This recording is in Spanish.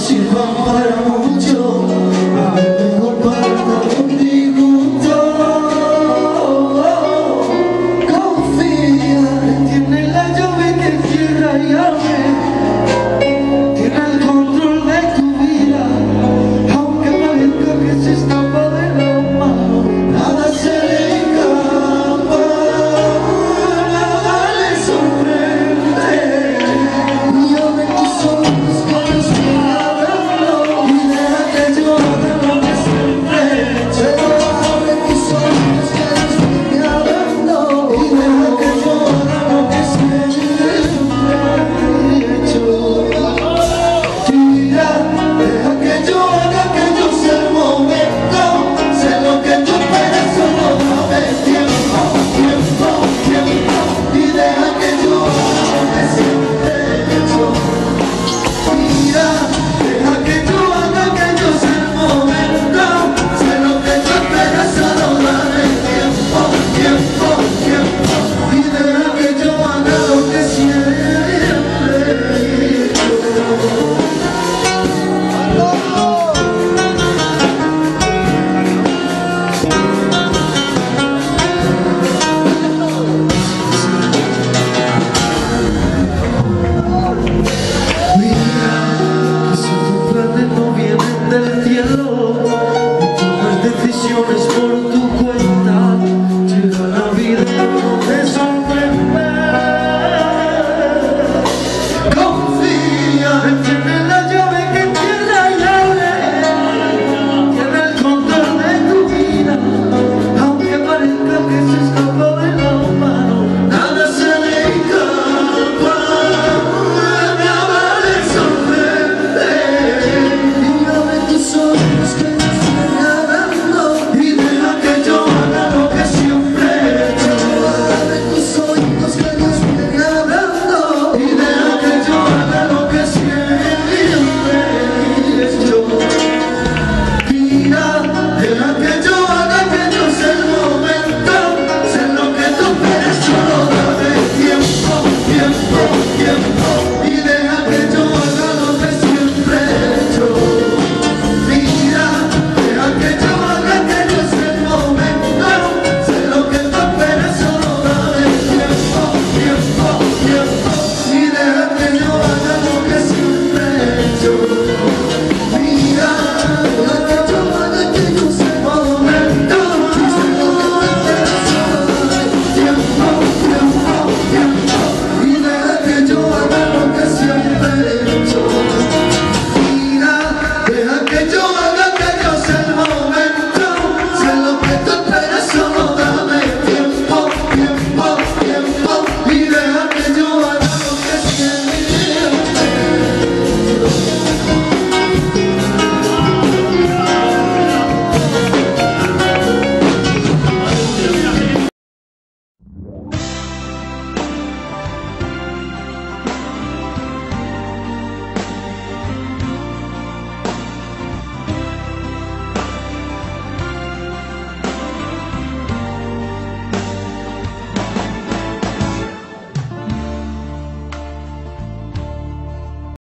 sirvan para mucho, a lo mejor para dar un disgusto. Confía, tiene la llave que cierra y abre, tiene el control de tu vida, aunque parezca que se escapa de las manos, nada se le escapa, nada le sorprende. Y abre tus ojos cuando estoy hablando y deja que yo haga lo que siempre he hecho. Abre tus ojos que no estoy hablando y deja que yo haga lo que siempre he hecho. Mira, deja que yo haga, que yo sea el momento, sé lo que tú esperas, solo dame tiempo, tiempo, tiempo, y deja que yo haga lo que siempre he hecho. Mira, deja que yo haga, que yo sea el momento, sé lo que tú esperas, solo dame tiempo, tiempo, tiempo, y deja que yo haga lo que siempre he hecho. Mira, que si tus planes no vienen del cielo y tomas decisiones por tu cuenta, llega la vida donde